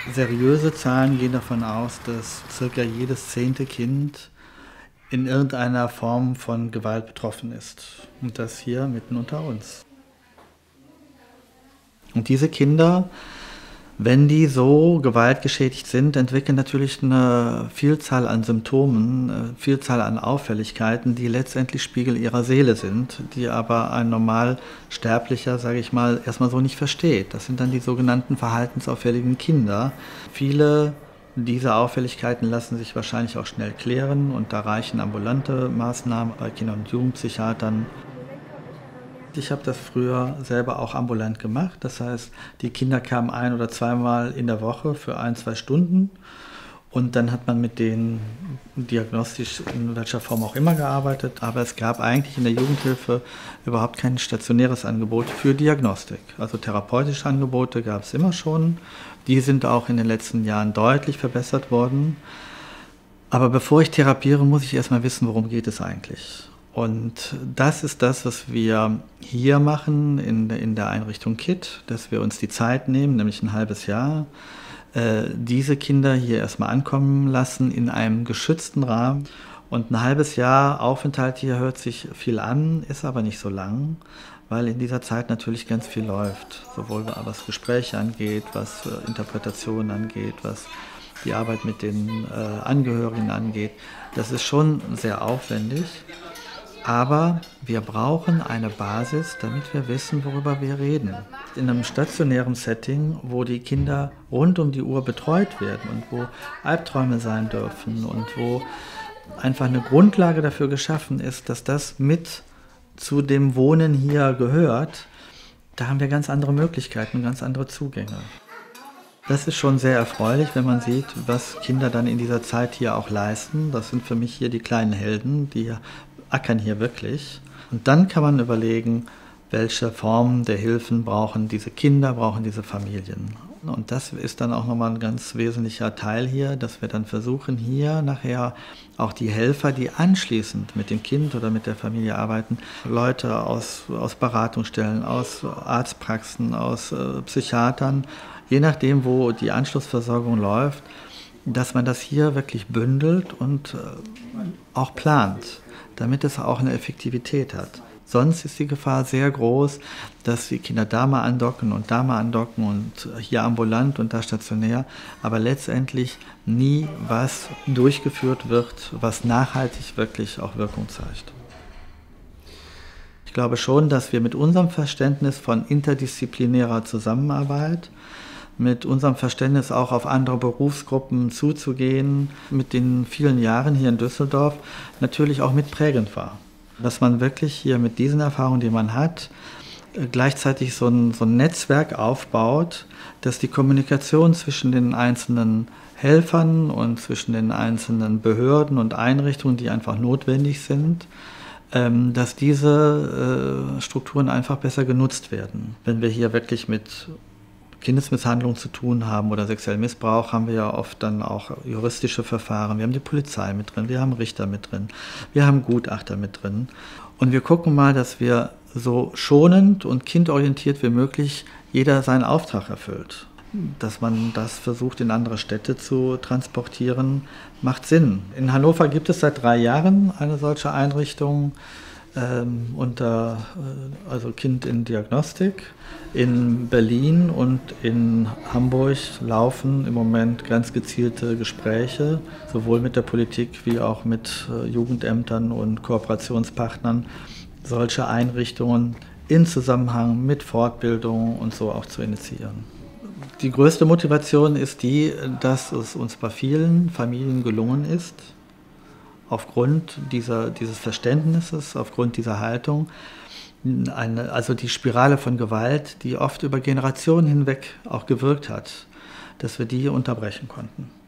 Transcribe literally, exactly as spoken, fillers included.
Seriöse Zahlen gehen davon aus, dass circa jedes zehnte Kind in irgendeiner Form von Gewalt betroffen ist. Und das hier mitten unter uns. Und diese Kinder, wenn die so gewaltgeschädigt sind, entwickeln natürlich eine Vielzahl an Symptomen, eine Vielzahl an Auffälligkeiten, die letztendlich Spiegel ihrer Seele sind, die aber ein Normalsterblicher, sage ich mal, erstmal so nicht versteht. Das sind dann die sogenannten verhaltensauffälligen Kinder. Viele dieser Auffälligkeiten lassen sich wahrscheinlich auch schnell klären und da reichen ambulante Maßnahmen bei Kinder- und Jugendpsychiatern. Ich habe das früher selber auch ambulant gemacht. Das heißt, die Kinder kamen ein- oder zweimal in der Woche für ein, zwei Stunden. Und dann hat man mit denen diagnostisch in welcher Form auch immer gearbeitet. Aber es gab eigentlich in der Jugendhilfe überhaupt kein stationäres Angebot für Diagnostik. Also therapeutische Angebote gab es immer schon. Die sind auch in den letzten Jahren deutlich verbessert worden. Aber bevor ich therapiere, muss ich erstmal wissen, worum geht es eigentlich. Und das ist das, was wir hier machen in, in der Einrichtung K I T, dass wir uns die Zeit nehmen, nämlich ein halbes Jahr, äh, diese Kinder hier erstmal ankommen lassen in einem geschützten Rahmen. Und ein halbes Jahr Aufenthalt hier hört sich viel an, ist aber nicht so lang, weil in dieser Zeit natürlich ganz viel läuft, sowohl was Gespräche angeht, was äh, Interpretationen angeht, was die Arbeit mit den äh, Angehörigen angeht. Das ist schon sehr aufwendig. Aber wir brauchen eine Basis, damit wir wissen, worüber wir reden. In einem stationären Setting, wo die Kinder rund um die Uhr betreut werden und wo Albträume sein dürfen und wo einfach eine Grundlage dafür geschaffen ist, dass das mit zu dem Wohnen hier gehört, da haben wir ganz andere Möglichkeiten und ganz andere Zugänge. Das ist schon sehr erfreulich, wenn man sieht, was Kinder dann in dieser Zeit hier auch leisten. Das sind für mich hier die kleinen Helden, die ackern hier wirklich. Und dann kann man überlegen, welche Formen der Hilfen brauchen diese Kinder, brauchen diese Familien. Und das ist dann auch nochmal ein ganz wesentlicher Teil hier, dass wir dann versuchen, hier nachher auch die Helfer, die anschließend mit dem Kind oder mit der Familie arbeiten, Leute aus, aus Beratungsstellen, aus Arztpraxen, aus äh, Psychiatern, je nachdem, wo die Anschlussversorgung läuft, dass man das hier wirklich bündelt und äh, auch plant, damit es auch eine Effektivität hat. Sonst ist die Gefahr sehr groß, dass die Kinder da mal andocken und da mal andocken und hier ambulant und da stationär, aber letztendlich nie was durchgeführt wird, was nachhaltig wirklich auch Wirkung zeigt. Ich glaube schon, dass wir mit unserem Verständnis von interdisziplinärer Zusammenarbeit, mit unserem Verständnis auch auf andere Berufsgruppen zuzugehen, mit den vielen Jahren hier in Düsseldorf natürlich auch mitprägend war. Dass man wirklich hier mit diesen Erfahrungen, die man hat, gleichzeitig so ein, so ein Netzwerk aufbaut, dass die Kommunikation zwischen den einzelnen Helfern und zwischen den einzelnen Behörden und Einrichtungen, die einfach notwendig sind, dass diese Strukturen einfach besser genutzt werden. Wenn wir hier wirklich mit Kindesmisshandlung zu tun haben oder sexuellen Missbrauch, haben wir ja oft dann auch juristische Verfahren. Wir haben die Polizei mit drin, wir haben Richter mit drin, wir haben Gutachter mit drin. Und wir gucken mal, dass wir so schonend und kindorientiert wie möglich jeder seinen Auftrag erfüllt. Dass man das versucht, in andere Städte zu transportieren, macht Sinn. In Hannover gibt es seit drei Jahren eine solche Einrichtung, Ähm, unter, also Kind in Diagnostik. In Berlin und in Hamburg laufen im Moment ganz gezielte Gespräche, sowohl mit der Politik wie auch mit äh, Jugendämtern und Kooperationspartnern, solche Einrichtungen in Zusammenhang mit Fortbildung und so auch zu initiieren. Die größte Motivation ist die, dass es uns bei vielen Familien gelungen ist, aufgrund dieser, dieses Verständnisses, aufgrund dieser Haltung, eine, also die Spirale von Gewalt, die oft über Generationen hinweg auch gewirkt hat, dass wir die unterbrechen konnten.